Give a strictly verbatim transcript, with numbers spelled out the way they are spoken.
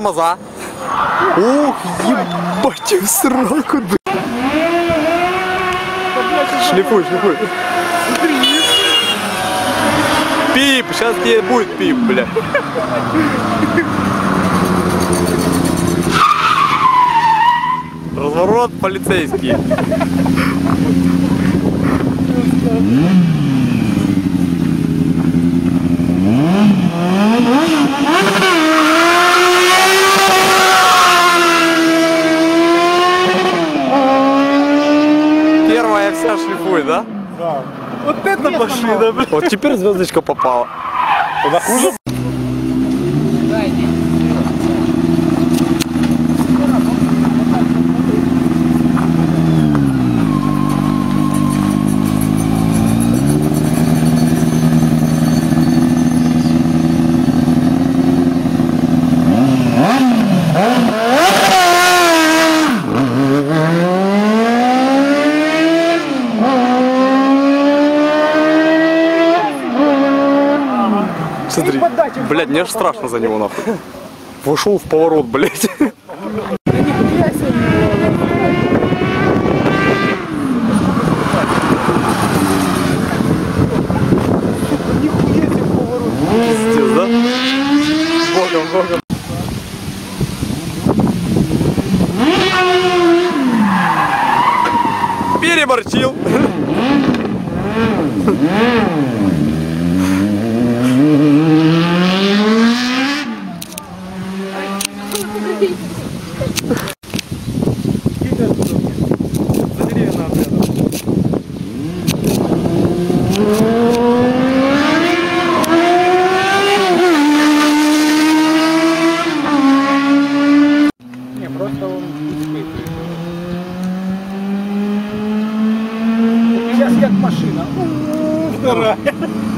тормоза. Ух, ебать, в сраку. Шлифуй, шлифуй. Пип, сейчас тебе будет пип, бля. Разворот полицейский. Первая вся шлифует, да? Да. Вот это машина, блин. Вот теперь звездочка попала. Туда хуже? Смотри, блядь, мне аж страшно за него нахуй. Вошел в поворот, блядь. Пиздец, да? Богом, богом. Переборчил. Не, просто он испытывает. Сейчас как машина. Вторая.